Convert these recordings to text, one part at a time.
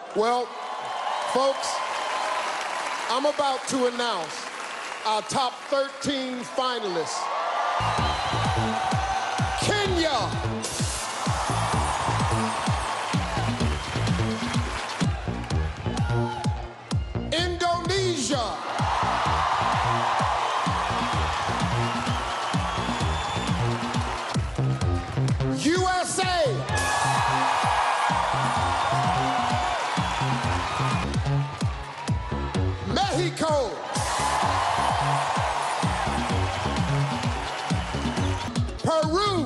Well, folks, I'm about to announce our top 13 finalists. Kenya. Indonesia. USA. Mexico. Peru.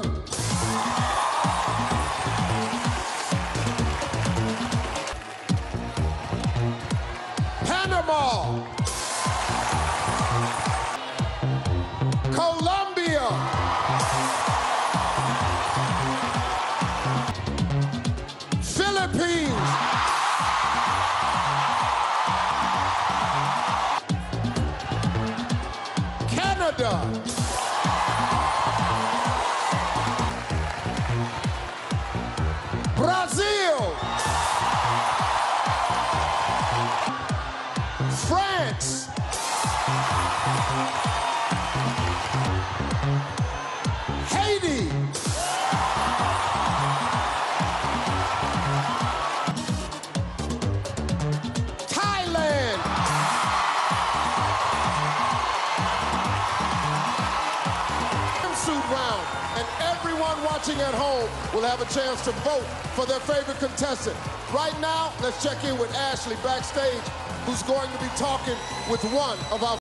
Panama. Colombia. Philippines. Canada. Brazil. France. Haiti. Thailand. Swimsuit round, and everyone watching at home will have a chance to vote for their favorite contestant. Right now, let's check in with Ashley backstage, who's going to be talking with one of our